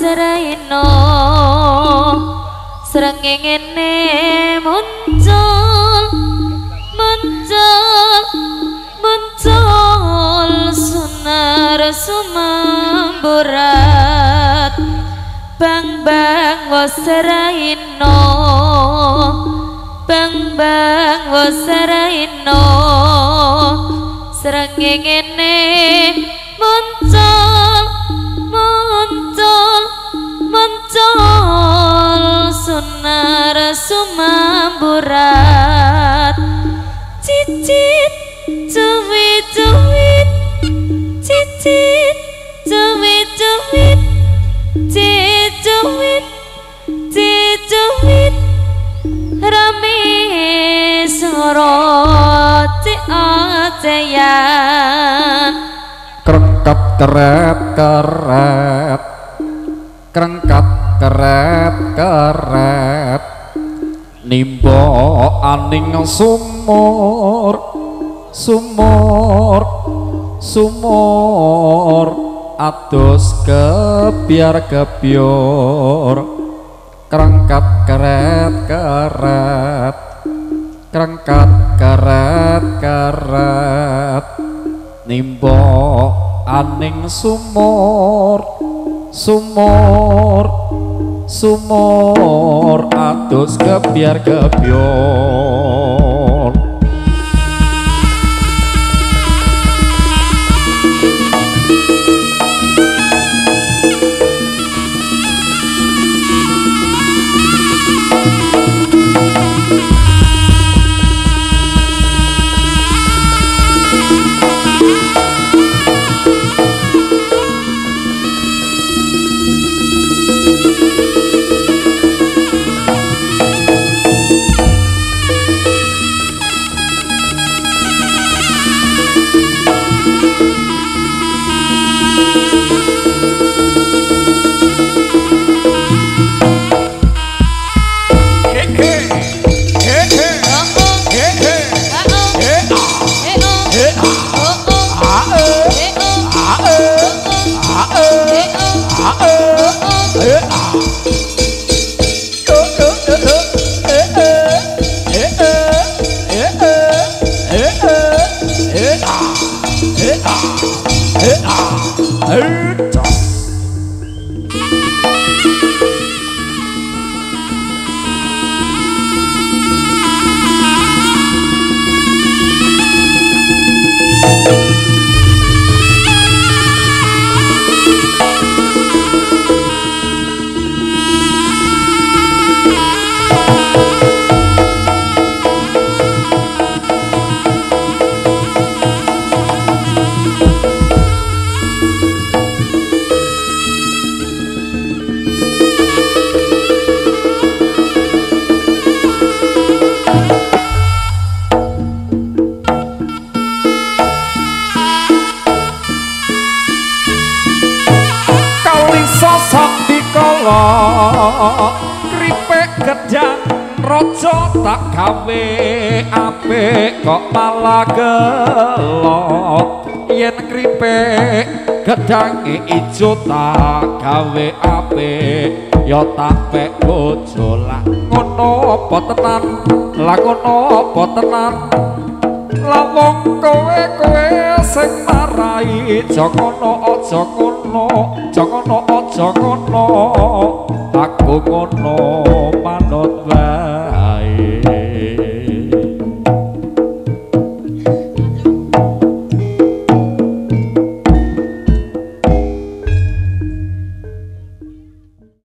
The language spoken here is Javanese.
seraino srengenge muncul sunar sumamburat bang wasaraino srengenge muncul sunar sumamburat cicit cuwit cicit cuwit cicuwit rame sorot aceyan krengkat keret krengkat keret nimba aning sumur atus kebyar krengkat keret nimba aning sumur atus kebyar kripik gedang raja tak gawe apik kok malah gelok yen kripik gedang ijo tak gawe apik ya tak pek bojo lah ngono apa tenan lah wong kowe sing marai jangono aja ngono aku ngono manut wae